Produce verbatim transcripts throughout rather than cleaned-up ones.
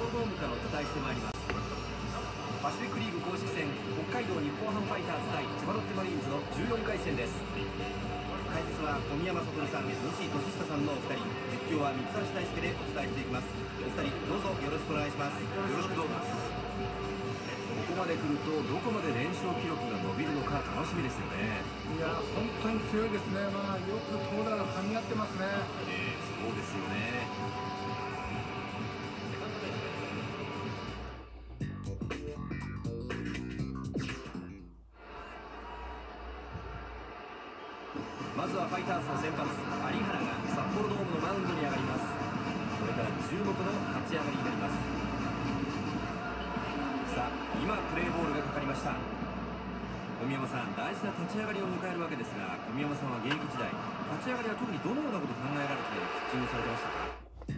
幌ドームからお伝えしてまいります。パシフィックリーグ公式戦、北海道日本ハムファイターズ対千葉ロッテマリーンズのじゅうよんかい戦です。解説は小宮山悟さん、西俊久さんのお二人、実況は三橋大輔でお伝えしていきます。お二人どうぞよろしくお願いします。よろしくどうぞ。ここまで来るとどこまで連勝記録が伸びるのか楽しみですよね。 いや本当に強いですね。まあよく投打が噛み合ってますね。 えー、そうですよね。まずはファイターズの先発有原が札幌ドームのマウンドに上がります。それから注目の立ち上がりになります。さあ今プレーボールがかかりました。小宮山さん、大事な立ち上がりを迎えるわけですが、小宮山さんは現役時代立ち上がりは特にどのようなことを考えられてピッチングされてましたか？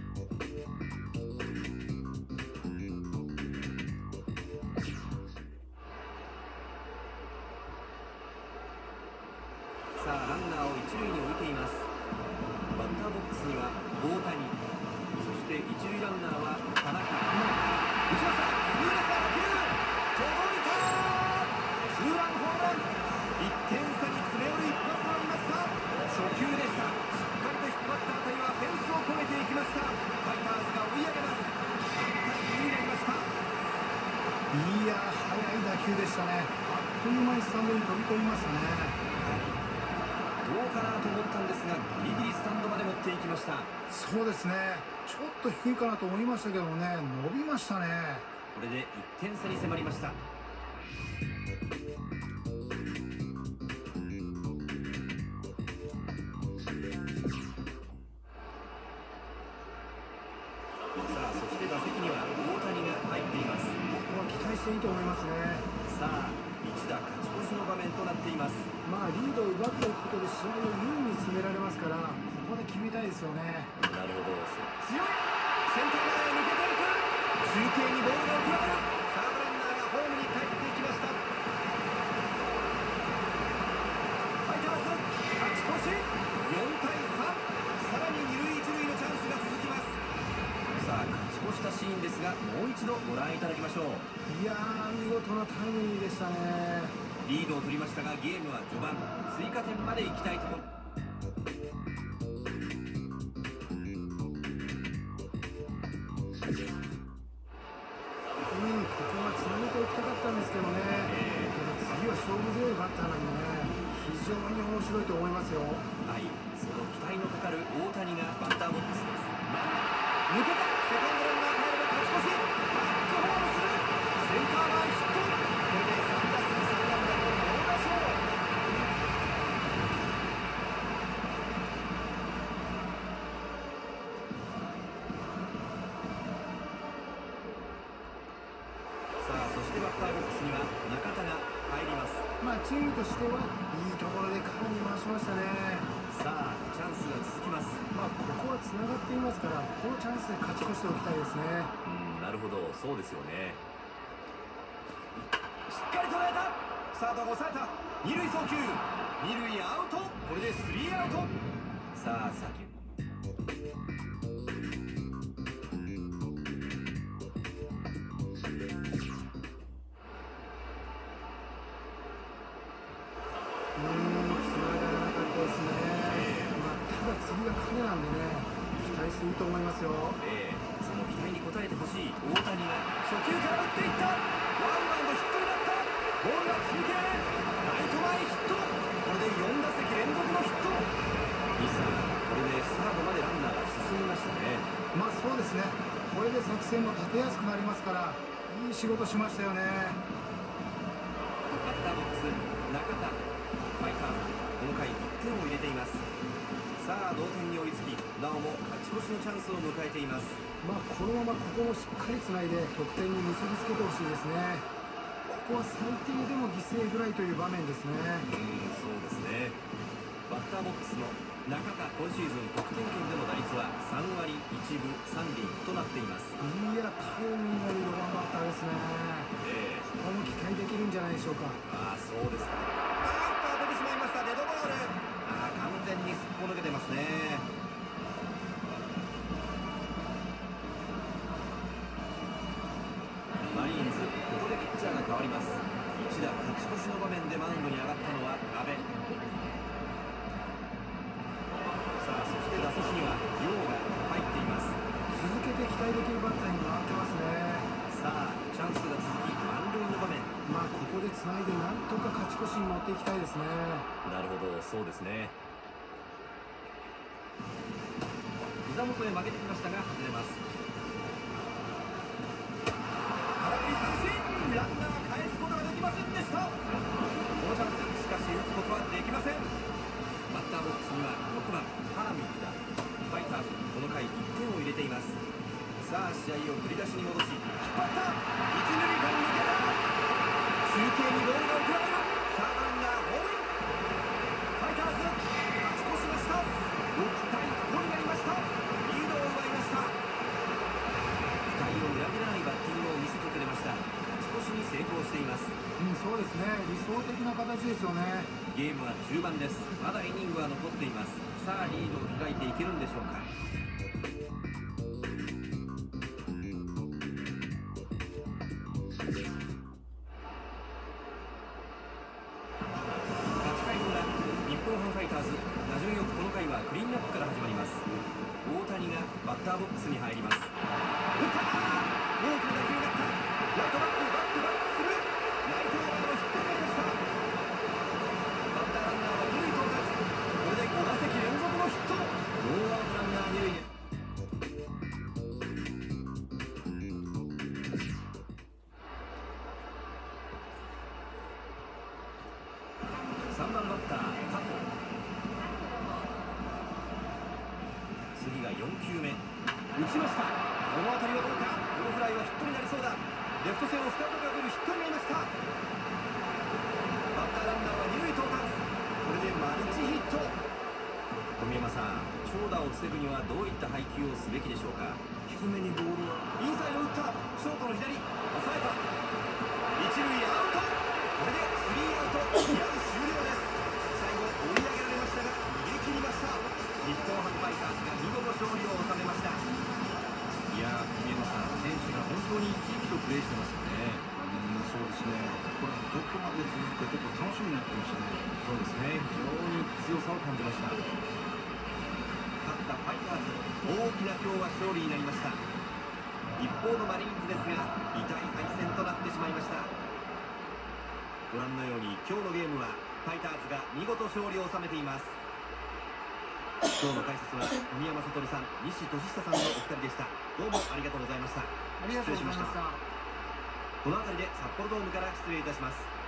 さあランナーを一塁に置いています。バッターボックスには大谷、そして一塁ランナーは田中。打ちました。痛烈な打球、届いた。ツーランホームラン。いってん差に詰め寄る一発となりました。初球でした。しっかりと引っ張った当たりはフェンスを越えていきました。ファイターズが追い上げます。さんたいにになりました。 いや速い打球でしたね。あっという間にスタンドに飛び込みましたね。 どうかなと思ったんですが、ギリギリスタンドまで持っていきました。 そうですね。ちょっと低いかなと思いましたけどもね、伸びましたね。 これでいってん差に迫りました。さあそして打席には大谷が入っています。 ここは期待していいと思いますね。 さあ一打勝ち越しの場面となっています。 まあリードを奪っていくことで試合を優位に進められますから、ここで決めたいですよね。 なるほど。強い。センター前へ抜けていく。中継にボールが送られる。サードランナーがホームに帰っていきました。ファイターズ勝ち越しよんたいさん。さらに二塁一塁のチャンスが続きます。さあ勝ち越したシーンですが、もう一度ご覧いただきましょう。 いやー見事なタイムリーでしたね。 リードを取りましたが、ゲームは序盤追加点まで行きたいところ。 うん、ここはつなげておきたかったんですけどね、えー、次は勝負強いバッターなんでね、非常に面白いと思いますよ。 はい、その期待のかかる大谷がバッターボックスです。抜けた。セカンドランナー帰れば勝ち越し。バックホームする。センター前ヒット。これでさん打数さん安打の猛打賞。さあそしてバッターボックスには中田が入ります。 まあチームとしてはいいところで彼に回しましたね。 さあチャンスが続きます。 まあここはつながっていますから、このチャンスで勝ち越しておきたいですね。 うん、なるほど、そうですよね。しっかり捉えた。サードが抑えた。二塁送球、二塁アウト。これでスリーアウト。さあ先次が彼なんでね、期待していいと思いますよ。 えー、その期待に応えてほしい大谷が初球から打っていった。ワンバウンドヒットになった。ボールが続け、ライト前ヒット。これでよん打席連続のヒット。西さん、これでサードまでランナーが進みましたね。 まあそうですね、これで作戦も立てやすくなりますから、いい仕事しましたよね。 バッターボックス中田。ファイターズこの回いってんを入れています。さあ同点に追いつき、なおも勝ち越しのチャンスを迎えています。 まあこのままここもしっかりつないで得点に結びつけてほしいですね。ここは最低でも犠牲フライという場面ですね。 うん、そうですね。バッターボックスの中田、今シーズン得点圏での打率はさんわりいちぶさんりんとなっています。 いやタイミングのいいよんばんバッターですね。 ええ、 ここも期待できるんじゃないでしょうか。 ああそうですか。あーっと当ててしまいました。デッドボール。ああ完全にすっぽ抜けてますね。 つないでなんとか勝ち越しに持っていきたいですね。 なるほど、そうですね。膝元へ曲げてきましたが外れます。空振り三振、ランナー返すことができませんでした。このチャンス、しかし打つことはできません。バッターボックスにはろくばんハーミットだ。ファイターズこの回いってんを入れています。さあ試合を振り出しに戻し、引っ張った、一塁間抜けた、中継にボールが送られる。サードランナーホームイン。ファイターズ勝ち越しました。ろくたいごになりました。リードを奪いました。期待を裏切らないバッティングを見せてくれました。勝ち越しに成功しています。 うん、そうですね。理想的な形ですよね。 ゲームは中盤です。まだイニングは残っています。さあリードを開いていけるんでしょうか。クリーンアップから始まります。大谷がバッターボックスに入ります。打った、大きな打球になった。ライトバック、バックバックする。ライトオーバーのヒットになりました。バッターランナーは二塁到達。これでご打席連続のヒット。ノーアウトランナー二塁でさんばんバッター加藤。次がよんきゅうめ、打ちました。この当たりはどうか。このフライはヒットになりそうだ。レフト線を深くかけるヒットになりました。バッターランナーは二塁到達。これでマルチヒット。富山さん、長打を防ぐにはどういった配球をすべきでしょうか。低めにボールをインサイド打った。ショートの左抑えた。一塁アウト。これでスリーアウト。試合終了です。最後追い上げられましたが逃げ切りました。日本ハムファイターズが見事勝利を収めました。いやー、富山さん、選手が本当に生き生きとプレーしてますよね。 うん、そうですね。これどこまで続くかちょっと楽しみになってきましたね。 そうですね。非常に強さを感じました。勝ったファイターズ、大きな今日は勝利になりました。一方のマリーンズですが、痛い敗戦となってしまいました。ご覧のように今日のゲームはファイターズが見事勝利を収めています。今日の解説は富山悟さん、西俊久さんのお二人でした。どうもありがとうございました。 ありがとうございました。 この辺りで札幌ドームから失礼いたします。